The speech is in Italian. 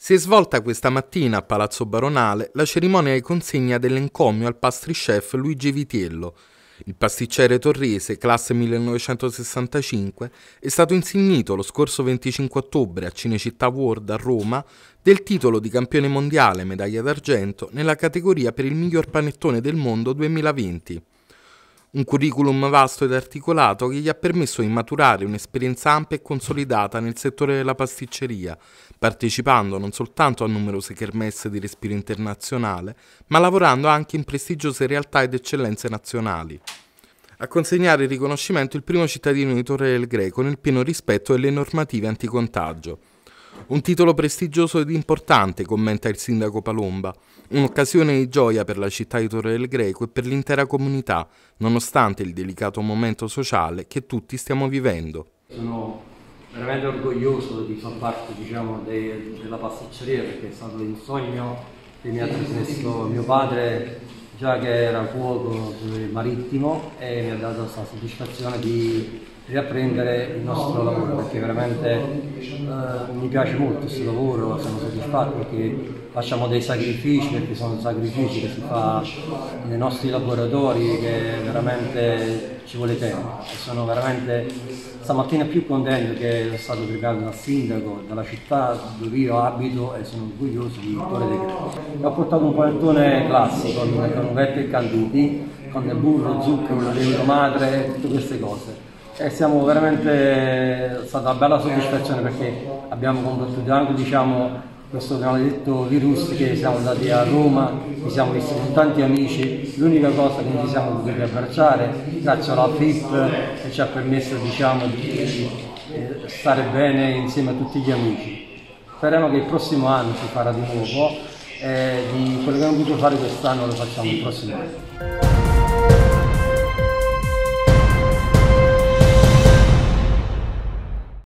Si è svolta questa mattina a Palazzo Baronale la cerimonia di consegna dell'encomio al pastry-chef Luigi Vitiello. Il pasticcere torrese, classe 1965, è stato insignito lo scorso 25 ottobre a Cinecittà World a Roma del titolo di campione mondiale medaglia d'argento nella categoria per il miglior panettone del mondo 2020. Un curriculum vasto ed articolato che gli ha permesso di maturare un'esperienza ampia e consolidata nel settore della pasticceria, partecipando non soltanto a numerose kermesse di respiro internazionale, ma lavorando anche in prestigiose realtà ed eccellenze nazionali. A consegnare il riconoscimento il primo cittadino di Torre del Greco nel pieno rispetto delle normative anticontagio. Un titolo prestigioso ed importante, commenta il sindaco Palomba, un'occasione di gioia per la città di Torre del Greco e per l'intera comunità, nonostante il delicato momento sociale che tutti stiamo vivendo. Sono veramente orgoglioso di far parte, della pasticceria, perché è stato il sogno che mi ha trasmesso mio padre, già che era cuoco marittimo, e mi ha dato questa soddisfazione di riapprendere il nostro lavoro, perché veramente mi piace molto questo lavoro, sono soddisfatto perché facciamo dei sacrifici, perché sono sacrifici che si fa nei nostri laboratori, che veramente ci vuole tempo. E sono veramente stamattina più contento che è stato premiato dal sindaco della città dove io abito, e sono orgoglioso di Torre del Greco. Ho portato un panettone classico con uvette e canditi, con del burro, zucchero, lievito madre e tutte queste cose. E siamo veramente, è stata una bella soddisfazione, perché abbiamo combattuto anche questo maledetto virus, che siamo andati a Roma, ci siamo visti con tanti amici, l'unica cosa che non ci siamo potuti abbracciare, grazie alla FIP, che ci ha permesso di stare bene insieme a tutti gli amici. Speriamo che il prossimo anno si farà di nuovo, e di quello che non potuto fare quest'anno lo facciamo il prossimo anno.